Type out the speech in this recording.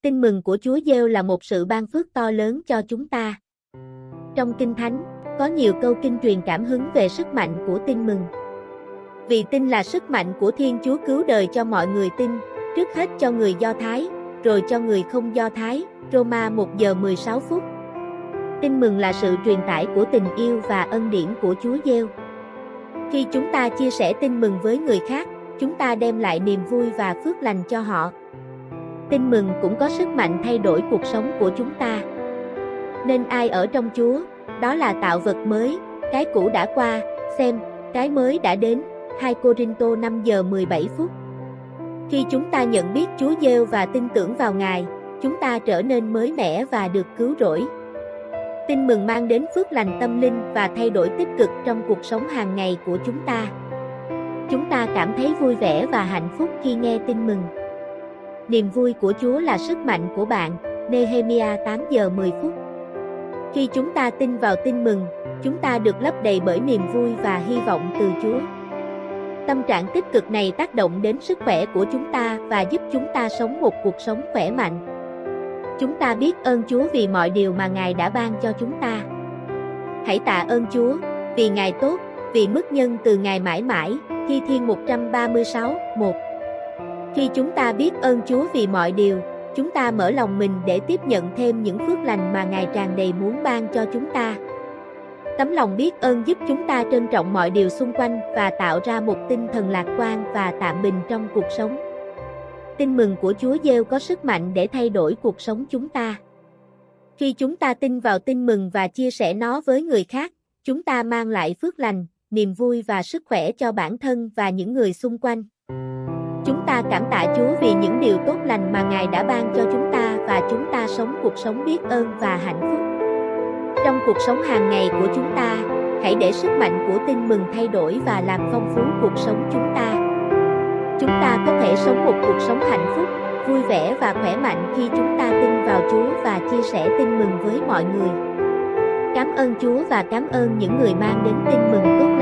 Tin mừng của Chúa Giêsu là một sự ban phước to lớn cho chúng ta. Trong Kinh Thánh, có nhiều câu kinh truyền cảm hứng về sức mạnh của tin mừng. Vì tin là sức mạnh của Thiên Chúa cứu đời cho mọi người tin, trước hết cho người Do Thái, rồi cho người không Do Thái. Roma 1:16. Tin mừng là sự truyền tải của tình yêu và ân điển của Chúa Giêsu. Khi chúng ta chia sẻ tin mừng với người khác, chúng ta đem lại niềm vui và phước lành cho họ. Tin mừng cũng có sức mạnh thay đổi cuộc sống của chúng ta. Nên ai ở trong Chúa, đó là tạo vật mới, cái cũ đã qua, xem, cái mới đã đến. 2 Cô-rinh-tô 5:17. Khi chúng ta nhận biết Chúa Giêsu và tin tưởng vào Ngài, chúng ta trở nên mới mẻ và được cứu rỗi. Tin mừng mang đến phước lành tâm linh và thay đổi tích cực trong cuộc sống hàng ngày của chúng ta. Chúng ta cảm thấy vui vẻ và hạnh phúc khi nghe tin mừng. Niềm vui của Chúa là sức mạnh của bạn. Nehemia 8:10. Khi chúng ta tin vào tin mừng, chúng ta được lấp đầy bởi niềm vui và hy vọng từ Chúa. Tâm trạng tích cực này tác động đến sức khỏe của chúng ta và giúp chúng ta sống một cuộc sống khỏe mạnh. Chúng ta biết ơn Chúa vì mọi điều mà Ngài đã ban cho chúng ta. Hãy tạ ơn Chúa, vì Ngài tốt, vì mức nhân từ Ngài mãi mãi. Thi Thiên 136:1. Khi chúng ta biết ơn Chúa vì mọi điều, chúng ta mở lòng mình để tiếp nhận thêm những phước lành mà Ngài tràn đầy muốn ban cho chúng ta. Tấm lòng biết ơn giúp chúng ta trân trọng mọi điều xung quanh và tạo ra một tinh thần lạc quan và tạm bình trong cuộc sống. Tin mừng của Chúa Giêsu có sức mạnh để thay đổi cuộc sống chúng ta. Khi chúng ta tin vào tin mừng và chia sẻ nó với người khác, chúng ta mang lại phước lành, niềm vui và sức khỏe cho bản thân và những người xung quanh. Chúng ta cảm tạ Chúa vì những điều tốt lành mà Ngài đã ban cho chúng ta và chúng ta sống cuộc sống biết ơn và hạnh phúc. Trong cuộc sống hàng ngày của chúng ta, hãy để sức mạnh của tin mừng thay đổi và làm phong phú cuộc sống chúng ta. Chúng ta có thể sống một cuộc sống hạnh phúc, vui vẻ và khỏe mạnh khi chúng ta tin vào Chúa và chia sẻ tin mừng với mọi người. Cảm ơn Chúa và cảm ơn những người mang đến tin mừng tốt